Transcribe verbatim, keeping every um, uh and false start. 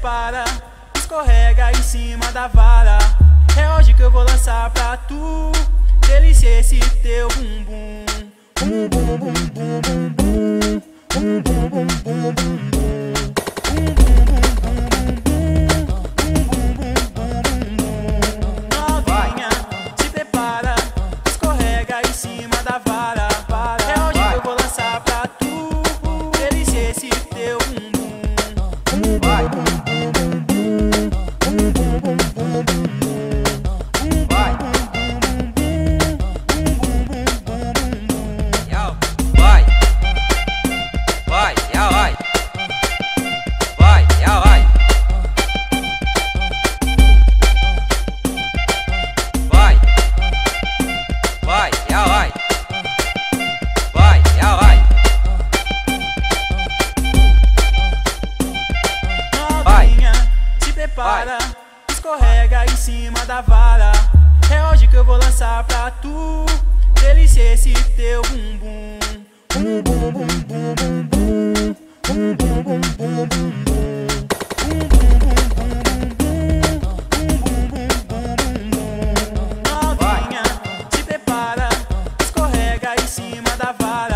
prepara, escorrega em cima da vara. É hoje que eu vou lançar pra tu. Delícia esse teu bumbum. Bum bum bum bum bum bum. Bum bum bum bum bum bum. Novinha, se prepara, escorrega em cima da vara. É hoje que eu vou lançar pra tu. Delícia esse teu bumbum. Vai. Vai, já vai. Vai, já vai. Vai. Vai, já vai. Vai, já vai. Novinha, se prepara, escorrega em cima da vara. É hoje que eu vou lançar pra tu. Delícia esse teu bumbum. Bum bum bum bum bum bum. Bum bum bum bum bum bum. Novinha, se prepara, escorrega em cima da vara.